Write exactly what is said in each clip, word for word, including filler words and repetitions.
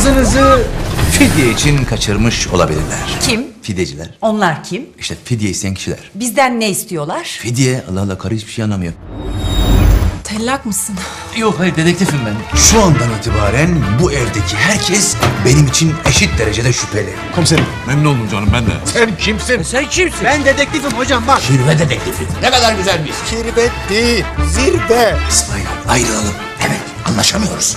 Kızınızı fidye için kaçırmış olabilirler. Kim? Fidyeciler. Onlar kim? İşte fidye isteyen kişiler. Bizden ne istiyorlar? Fidye, Allah Allah, karı hiçbir şey anlamıyor. Tellak mısın? Yok, hayır, dedektifim ben. Şu andan itibaren bu evdeki herkes benim için eşit derecede şüpheli. Komiserim. Memnun oldum canım, ben de. Sen kimsin? Sen kimsin? Ben dedektifim hocam, bak. Kirve dedektifi. Ne kadar güzel bir isim. Kirvet değil, zirve. İsmail abi, ayrılalım. Evet, anlaşamıyoruz.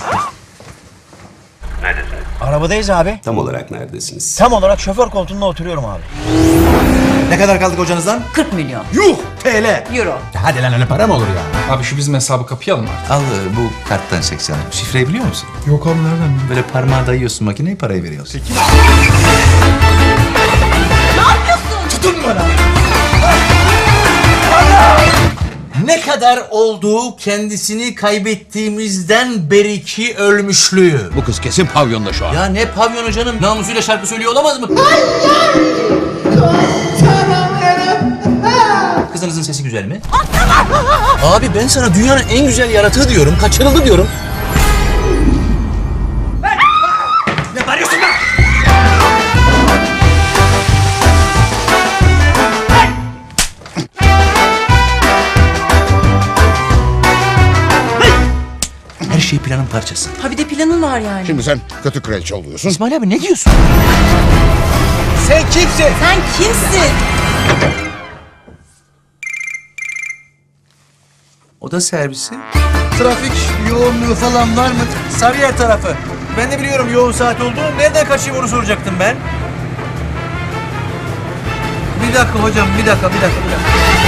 Arabadayız abi. Tam olarak neredesiniz? Tam olarak şoför koltuğunda oturuyorum abi. Ne kadar kaldık hocanızdan? kırk milyon Yuh! T L. euro. Hadi lan, öyle para mı olur ya? Abi şu bizim hesabı kapayalım artık. Al bu karttan seksen. Şifreyi biliyor musun? Yok abi nereden bileyim? Böyle parmağı dayıyorsun makineye, parayı veriyorsun. Ne yapıyorsun? Tutun bana! Ne kadar olduğu kendisini kaybettiğimizden beriki ölmüşlüğü. Bu kız kesin pavyonda şu an. Ya ne pavyonu canım? Namusuyla şarkı söylüyor olamaz mı? Kızınızın sesi güzel mi? Abi ben sana dünyanın en güzel yaratığı diyorum. Kaçırıldı diyorum. Ne bağırıyorsun lan? Her şey planın parçası. Ha bir de planın var yani. Şimdi sen kötü kraliçe oluyorsun. İsmail abi ne diyorsun? Sen kimsin? Sen kimsin? Oda servisi. Trafik yoğunluğu falan var mı? Sarıyer tarafı. Ben de biliyorum yoğun saat olduğunu. Nereden kaçayım onu soracaktım ben. Bir dakika hocam, bir dakika, bir dakika, bir dakika.